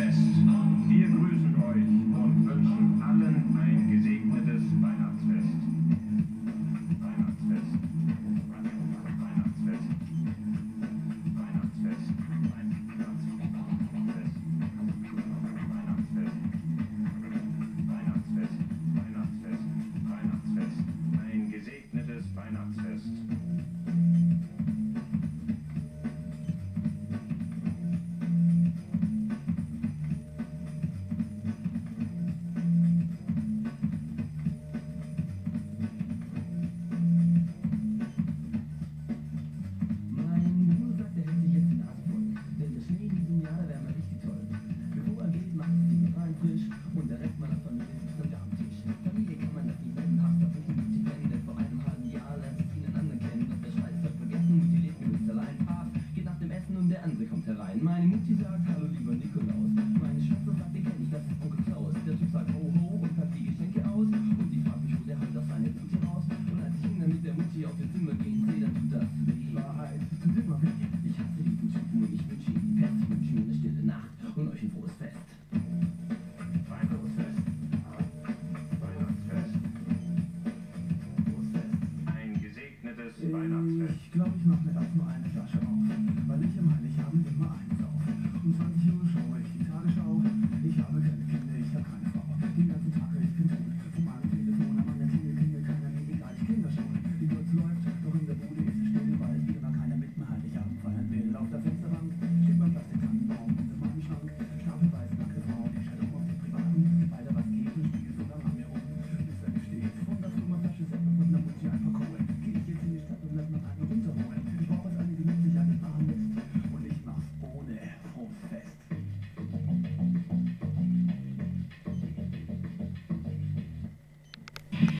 Weihnachtsfest. Wir grüßen euch und wünschen allen ein gesegnetes Weihnachtsfest. Weihnachtsfest. Weihnachtsfest. Weihnachtsfest. Weihnachtsfest. Weihnachtsfest. Weihnachtsfest. Weihnachtsfest. Ein gesegnetes Weihnachtsfest. Frisch und der Rest meiner Familie sitzt am Gartentisch. Familie kann man das nicht nennen, Haft auf den die Wände. Vor einem halben Jahr lernt es ihnen anderen kennen. Doch der Schweiß hat vergessen, Mutti lebt gewiss allein. Pap geht nach dem Essen und der andere kommt herein. Meine Mutti sagt, hallo lieber Nikolaus. Meine Schwester sagt, den kenn ich, das ist Onkel Klaus. Der Typ sagt, ho ho und packt die Geschenke aus. Und sie fragt mich, wo der halt auf seine Tüte raus. Und als ich ihn dann mit der Mutti auf ihr Zimmer gehen sehe, dann tut das weh. Wahrheit, tut immer weh. Ich hasse diesen Typen und ich wünsche ihm die Pest. Ich wünsche mir eine stille Nacht und euch ein frohes Fest. Weihnachtsfest. Ich glaube, ich mache mir erstmal eine Flasche